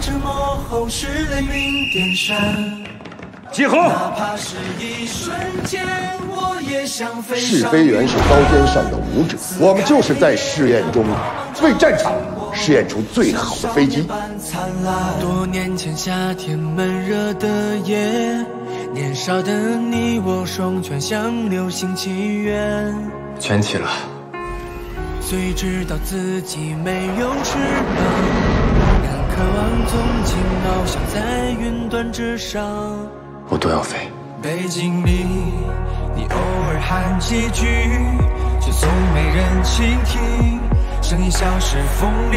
沉默后是雷鸣电闪。 集合！ 哪怕是一瞬间，我也想飞上。 试飞员是刀尖上的舞者，我们就是在试验中为战场试验出最好的飞机。 多年前夏天闷热的夜，年少的你我双拳像流星祈愿， 圈起了。 虽知道自己没有翅膀，但渴望纵情翱翔在云端之上。 我都要飞。 背景里，你偶尔喊几句，却从没人倾听，声音消失风里。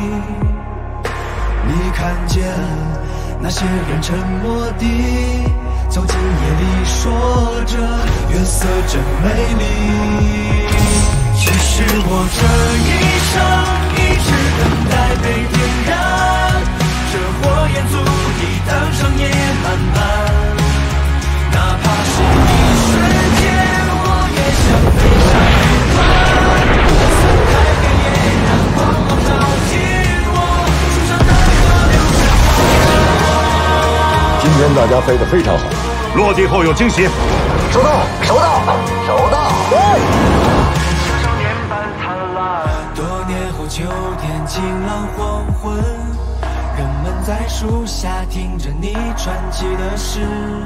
你看见那些人沉默地走进夜里，说着月色真美丽。其实我这一生一直等待被点燃，这火焰足以当成夜漫漫。哪怕是一瞬间，我也想飞上云端。散开黑夜，让光芒照进我树上的河流水。 今天大家飞得非常好， 落地后有惊喜。 收到，收到，收到。 多年后秋天晴朗黄昏，人们在树下听着你传奇的诗。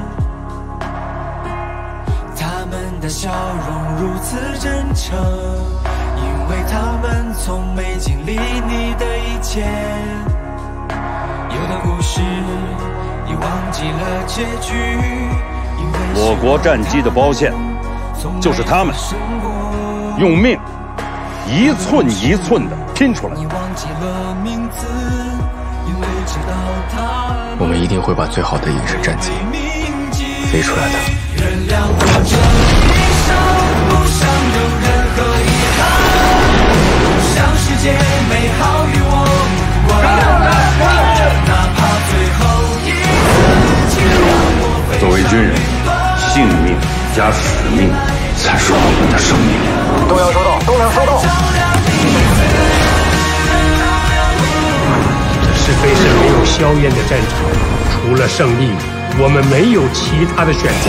他们的笑容如此真诚，因为他们从没经历你的一切。有的故事已忘记了结局，因为我国战机的包线就是他们用命一寸一寸的拼出来。 你忘记了名字，因为知道他我们一定会把最好的影视战机飞出来的。 原谅我这一生不想有任何遗憾，不想世界美好与我无关，哪怕最后一次，请让我飞上。 作为军人，性命加使命才是我们的生命。 都要收到，都能收到。 是非是没有硝烟的战场，除了胜利，我们没有其他的选择。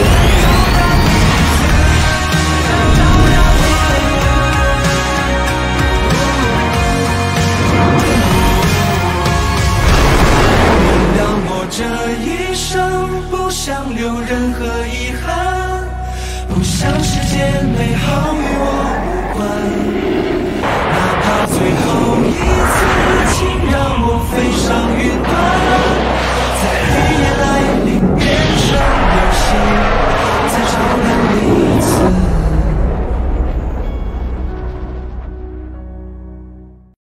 原谅我这一生不想留任何遗憾，不想世界美好与我无关。